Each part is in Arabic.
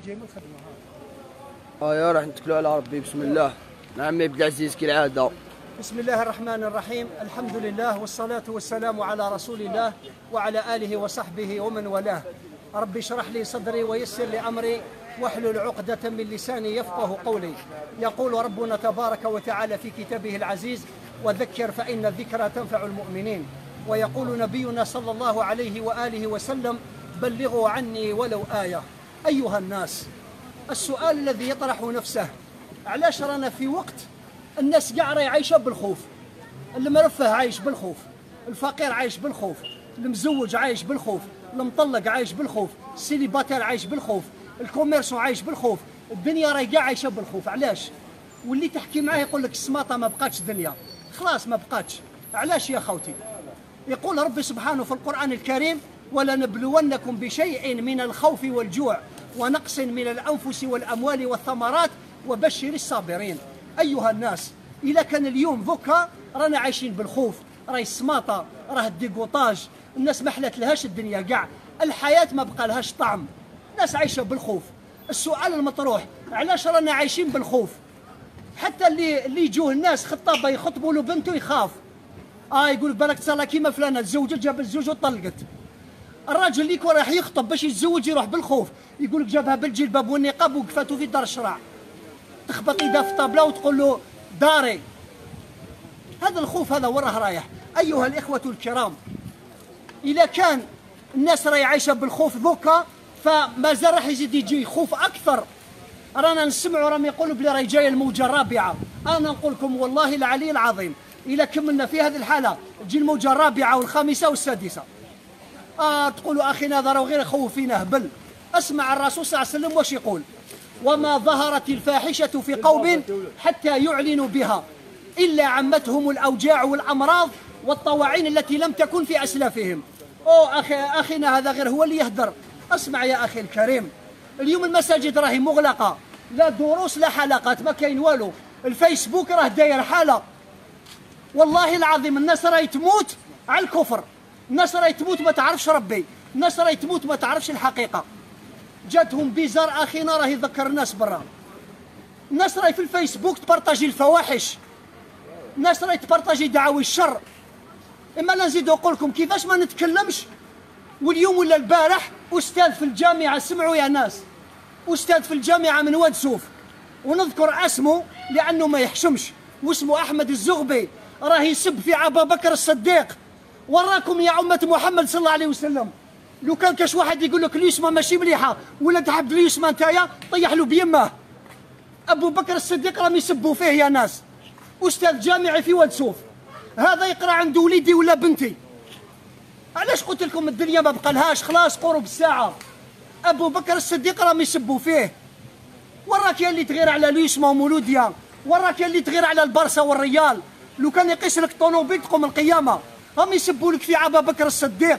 جاي من الخدمه يا راح نتكلوا على ربي. بسم الله. نعم عبد العزيز كالعاده. بسم الله الرحمن الرحيم. الحمد لله والصلاة والسلام على رسول الله وعلى آله وصحبه ومن والاه. ربي اشرح لي صدري ويسر لي أمري واحلل عقدة من لساني يفقه قولي. يقول ربنا تبارك وتعالى في كتابه العزيز: وذكر فإن الذكرى تنفع المؤمنين. ويقول نبينا صلى الله عليه وآله وسلم: بلغوا عني ولو آية. أيها الناس، السؤال الذي يطرح نفسه: علاش رانا في وقت الناس كاع راهي عايشه بالخوف؟ المرفه عايش بالخوف، الفقير عايش بالخوف، المزوج عايش بالخوف، المطلق عايش بالخوف، السيليباتير عايش بالخوف، الكوميرسون عايش بالخوف، الدنيا راهي كاع عايشه بالخوف. علاش؟ واللي تحكي معاه يقول لك السماطه ما بقاتش دنيا، خلاص ما بقاتش. علاش يا خوتي؟ يقول ربي سبحانه في القرآن الكريم: ولنبلونكم بشيء من الخوف والجوع ونقص من الأنفس والأموال والثمرات وبشر الصابرين. أيها الناس، إذا كان اليوم ذكا رانا عايشين بالخوف، راهي السماطة، راه الديغوطاج، الناس ما حلت لهاش الدنيا كاع، الحياة ما بقى لهاش طعم، الناس عايشة بالخوف. السؤال المطروح: علاش رانا عايشين بالخوف؟ حتى اللي يجوه الناس خطابة يخطبوا له بنته يخاف. يقول لك بالك تصلى كيما فلانة تزوجت، جاب الزوج وطلقت. الراجل اللي يكون راح يخطب باش يتزوج يروح بالخوف، يقول لك جابها بالجلباب والنقاب وقفاته في دار الشرع، تخبط يدها في الطابله وتقول له داري. هذا الخوف هذا وراه رايح. ايها الاخوه الكرام، اذا كان الناس راهي عايشه بالخوف ذوكا، فما زال راح يزيد يجي خوف اكثر. رانا نسمعوا راهم يقولوا بلي راهي جايه الموجه الرابعه. انا نقول لكم والله العلي العظيم، اذا كملنا في هذه الحاله تجي الموجه الرابعه والخامسه والسادسه. تقولوا اخينا هذا راه غير يخوف فينا هبل. اسمع الرسول صلى الله عليه وسلم واش يقول: وما ظهرت الفاحشه في قوم حتى يعلنوا بها الا عمتهم الاوجاع والامراض والطواعين التي لم تكن في اسلافهم. اخينا هذا غير هو اللي يهدر. اسمع يا اخي الكريم، اليوم المساجد راهي مغلقه، لا دروس لا حلقات، ما كاين والو. الفيسبوك راه داير حاله. والله العظيم الناس راهي تموت على الكفر، الناس راهي تموت ما تعرفش ربي، الناس راهي تموت ما تعرفش الحقيقه. جاتهم بيزار اخينا راه يذكر الناس برا. الناس راهي في الفيسبوك تبارطاجي الفواحش، الناس راهي تبارطاجي دعاوي الشر. اما لا نزيد نقول لكم كيفاش ما نتكلمش. واليوم ولا البارح استاذ في الجامعه، سمعوا يا ناس، استاذ في الجامعه من واد سوف، ونذكر اسمه لانه ما يحشمش، واسمه احمد الزغبي، راه يسب في ابا بكر الصديق. وراكم يا أمة محمد صلى الله عليه وسلم، لو كان كاش واحد يقول لك اليسمى ماشي مليحه ولا تحب اليسمى نتايا طيح له بيماه. ابو بكر الصديق راهم يسبوا فيه يا ناس، استاذ جامعي في واد سوف، هذا يقرا عند وليدي ولا بنتي. علاش قلت لكم الدنيا ما بقى لهاش، خلاص قرب الساعه. ابو بكر الصديق راهم يسبوا فيه. وراك يا اللي تغير على اليسمى ومولوديا، وراك يا اللي تغير على البارسا والريال، لو كان يقيس لك طونوبيل تقوم القيامه. هم يسبوا لك في أبا بكر الصديق.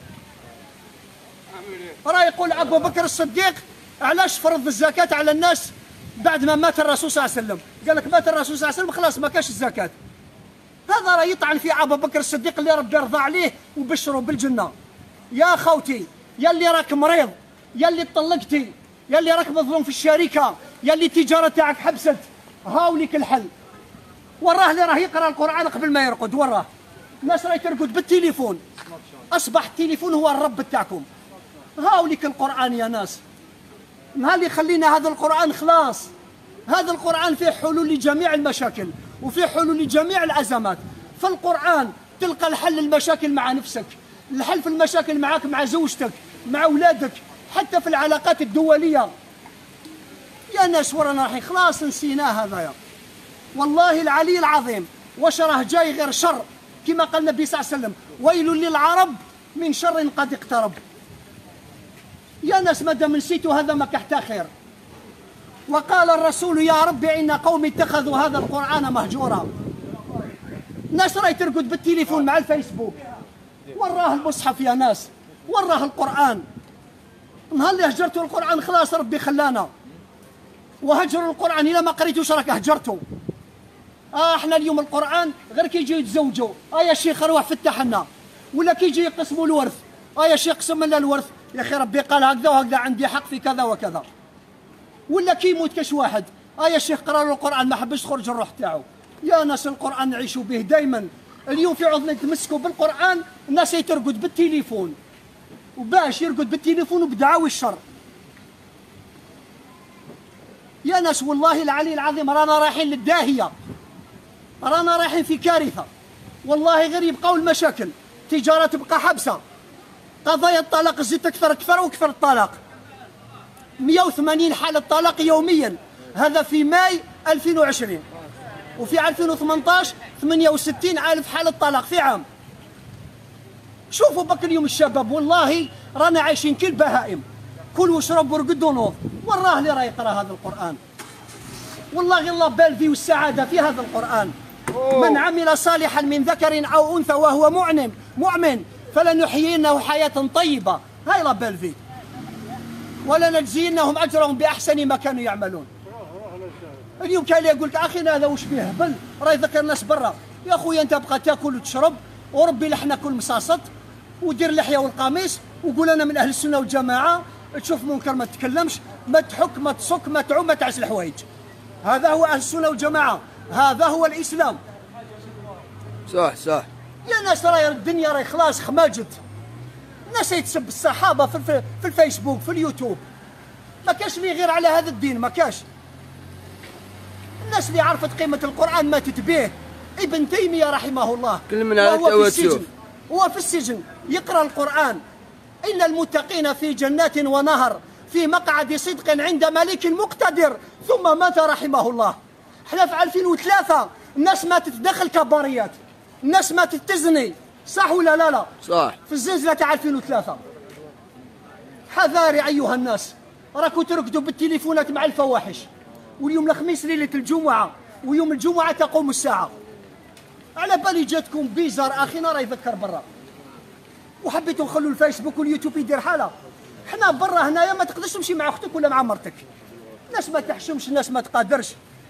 راه يقول أبو بكر الصديق علاش فرض الزكاة على الناس بعد ما مات الرسول صلى الله عليه وسلم؟ قال لك مات الرسول صلى الله عليه وسلم خلاص ما كاش الزكاة. هذا راه يطعن في أبا بكر الصديق اللي ربي رضى عليه وبشروا بالجنة. يا خوتي، يا اللي راك مريض، يا اللي طلقتي، يا اللي راك مظلوم في الشركة، يا اللي التجارة تاعك حبست، هاوليك الحل. وراه اللي راه يقرأ القرآن قبل ما يرقد، وراه الناس راهي ترقد بالتليفون، اصبح التليفون هو الرب تاعكم. هاوليك القران يا ناس، ما اللي يخلينا هذا القران خلاص. هذا القران فيه حلول لجميع المشاكل وفيه حلول لجميع الازمات. فالقران تلقى الحل للمشاكل مع نفسك، الحل في المشاكل معك مع زوجتك مع اولادك، حتى في العلاقات الدوليه. يا ناس ورانا رايحين خلاص نسيناه هذايا. والله العلي العظيم واش راه جاي غير شر، كما قال النبي صلى الله عليه وسلم: ويل للعرب من شر قد اقترب. يا ناس مادام نسيتوا هذا ما كحتى خير. وقال الرسول: يا رب إن قومي اتخذوا هذا القرآن مهجورا. الناس راهي ترقد بالتليفون مع الفيسبوك، وراه المصحف يا ناس، وراه القرآن. نهار اللي هجرتوا القرآن خلاص ربي خلانا. وهجروا القرآن إذا ما قريتوش راك هجرتوا. احنا اليوم القرآن غير كي يجي يتزوجوا، يا شيخ روح فتح لنا، ولا كي يجي يقسموا الورث، يا شيخ قسم لنا الورث، يا اخي ربي قال هكذا وهكذا، عندي حق في كذا وكذا. ولا كي يموت كاش واحد يا شيخ قرا له القران ما حبش تخرج الروح تاعو. يا ناس القران نعيشوا به دائما. اليوم في عوض نتمسكوا بالقران الناس يترقد بالتليفون، وباش يرقد بالتليفون وبدعاوي الشر. يا ناس والله العلي العظيم رانا رايحين للداهيه، رانا رايحين في كارثه. والله غير يبقاو المشاكل، تجاره تبقى حبسه، قضايا الطلاق تزيد تكثر اكثر واكثر. الطلاق 180 حاله طلاق يوميا، هذا في ماي 2020، وفي 2018 68 ألف حاله طلاق في عام. شوفوا بك اليوم الشباب والله رانا عايشين كالبهائم، كل واشرب ورقد ونوض. وراه اللي راه يقرا هذا القران، والله غير الله بالفي والسعاده في هذا القران. من عمل صالحا من ذكر او انثى وهو مؤمن فلنحيينه حياه طيبه، هاي لا بالفي، ولنجزينهم اجرهم باحسن ما كانوا يعملون. اليوم كاين اللي يقول لك اخي هذا واش فيه هبل، راه يذكر الناس برا. يا خويا انت بقى تاكل وتشرب وربي لحنا كل مصاصط، ودير اللحيه والقميص وقول انا من اهل السنه والجماعه. تشوف منكر ما تتكلمش، ما تحك ما تصك ما تعوم ما تعس الحوايج. هذا هو اهل السنه والجماعه، هذا هو الاسلام. صح صح. يا ناس راهي الدنيا راهي خلاص خماجت. الناس يتسب الصحابه في الفيسبوك في اليوتيوب. ما كاش اللي غير على هذا الدين، ما كاش. الناس اللي عرفت قيمه القران ماتت به. ابن تيميه رحمه الله كل من على التوسل هو في السجن يقرا القران. ان المتقين في جنات ونهر في مقعد صدق عند ملك مقتدر، ثم مات رحمه الله. احنا في 2003 الناس ماتت تدخل كباريات، الناس ماتت تزني، صح ولا لا؟ لا صح. في الزلزله تاع 2003. حذاري ايها الناس، راكم تركضوا بالتليفونات مع الفواحش. واليوم الخميس ليله الجمعه، ويوم الجمعه تقوم الساعه. على بالي جاتكم بيزار اخينا راه يذكر برا، وحبيتوا نخلوا الفيسبوك واليوتيوب يدير حاله. حنا برا هنايا ما تقدرش تمشي مع اختك ولا مع مرتك. الناس ما تحشمش، الناس ما تقادرش.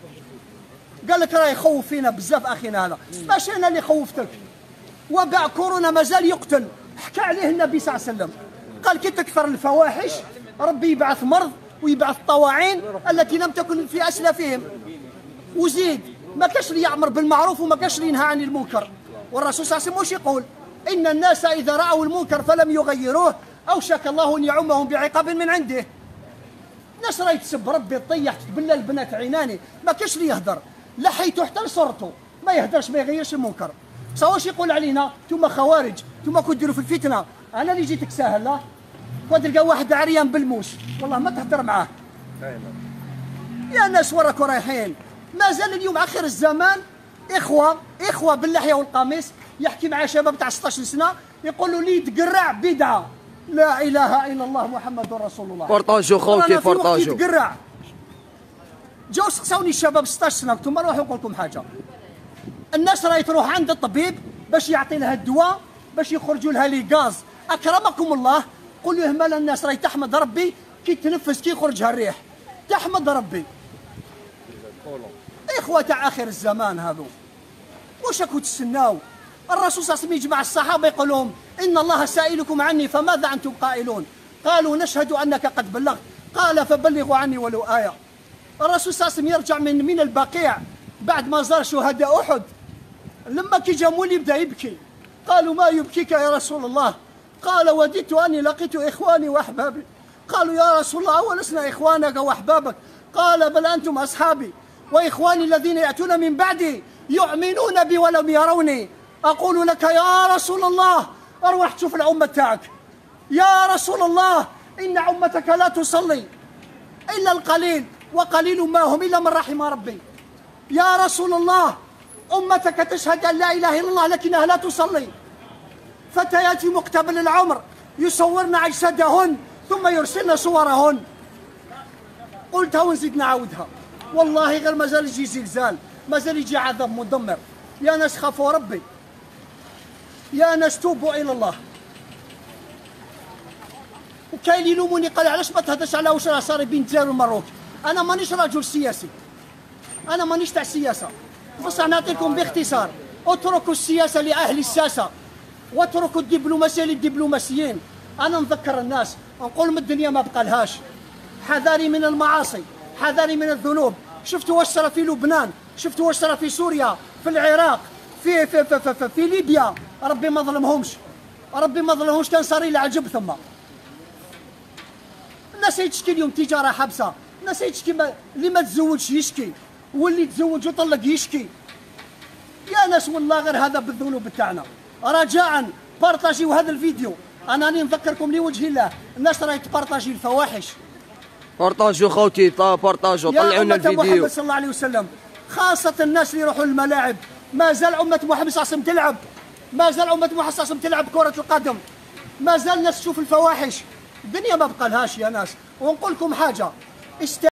قال لك راه يخوف فينا بزاف اخينا هذا، ماشي انا اللي خوفتك. وباع كورونا مازال يقتل، حكى عليه النبي صلى الله عليه وسلم، قال كي تكثر الفواحش ربي يبعث مرض ويبعث طواعين التي لم تكن في اسلافهم. وزيد ما كاش اللي يامر بالمعروف وما كاش اللي ينهى عن المنكر. والرسول صلى الله عليه وسلم واش يقول؟ ان الناس اذا راوا المنكر فلم يغيروه اوشك الله ان يعمهم بعقاب من عنده. الناس راهي تسب ربي، تطيح تتبلى البنات عيناني، ما كاش اللي يهدر، لحيته حتى لصورته، ما يهدرش ما يغيرش المنكر. واش يقول علينا؟ انتم خوارج، انتم كنتوا ديروا في الفتنه. انا اللي جيتك ساهل لا وتلقى واحد عريان بالموس والله ما تهدر معاه. يا ناس وراكم رايحين. ما زال اليوم اخر الزمان اخوه باللحيه والقميص يحكي مع شباب تاع 16 سنه يقول له لي يتقرع بدعه. لا اله الا الله محمد رسول الله. بارطاجو خوتي بارطاجو. يتقرع. جاو سقساوني الشباب 16 سنه، قلت لهم روحوا نقول لكم حاجه. الناس راهي تروح عند الطبيب باش يعطي لها الدواء باش يخرجوا لها لي غاز. اكرمكم الله قولوا اهمال الناس راهي تحمد ربي كي تنفس كي يخرجها الريح، تحمد ربي. إخوة تاع آخر الزمان هذو واش راكم تستناو؟ الرسول صلى الله عليه وسلم يجمع الصحابة يقول لهم إن الله سائلكم عني فماذا أنتم قائلون؟ قالوا نشهد أنك قد بلغت. قال فبلغوا عني ولو آية. الرسول صلى الله عليه وسلم يرجع من البقيع بعد ما زار شهداء أحد، لما كي جا مولي بدأ يبكي. قالوا ما يبكيك يا رسول الله؟ قال وددت أني لقيت إخواني وأحبابي. قالوا يا رسول الله أولسنا إخوانك وأحبابك؟ قال بل أنتم أصحابي وإخواني الذين يأتون من بعدي يؤمنون بي ولم يروني. أقول لك يا رسول الله أروح تشوف الأمة تاعك. يا رسول الله إن أمتك لا تصلي إلا القليل وقليل ما هم إلا من رحم ربي. يا رسول الله أمتك تشهد أن لا إله إلا الله لكنها لا تصلي. فتيات في مقتبل العمر يصورن أجسادهن ثم يرسلن صورهن. قلتها ونزيد نعاودها، والله غير مازال يجي زلزال، مازال يجي عذاب مدمر. يا ناس خافوا ربي، يا ناس توبوا إلى الله. وكاين اللي يلوموني قال علاش ما تهدرش على واش راه صار بين الجزائر والمروك. أنا مانيش رجل سياسي، أنا مانيش تاع السياسة، بصح نعطيكم باختصار. اتركوا السياسة لأهل الساسة واتركوا الدبلوماسية للدبلوماسيين. أنا نذكر الناس نقول من الدنيا ما بقى لهاش. حذاري من المعاصي، حذري من الذنوب. شفتوا واش صرا في لبنان، شفتوا واش صرا في سوريا، في العراق، في ليبيا. ربي ما ظلمهمش، ربي ما ظلمهمش. كان صار يلعب جب ثم الناس يتشكي اليوم تجاره حبسه، الناس يتشكي اللي ما تزوجش يشكي، واللي تزوج وطلق يشكي. يا ناس والله غير هذا بالذنوب تاعنا. رجاء بارطاجيو هذا الفيديو، انا راني نذكركم لوجه الله، الناس راهي تبارطاجي الفواحش. بارطاجيو خوتي، بارطاجيو، طلعوا لنا الفيديو. محمد صلى الله عليه وسلم، خاصة الناس اللي يروحوا للملاعب. ما زال أمة محمد صلى الله عليه وسلم تلعب، ما زال أمة محمد صلى الله عليه وسلم تلعب كرة القدم، ما زال الناس تشوف الفواحش. الدنيا ما بقى لهاش يا ناس. ونقول لكم حاجة،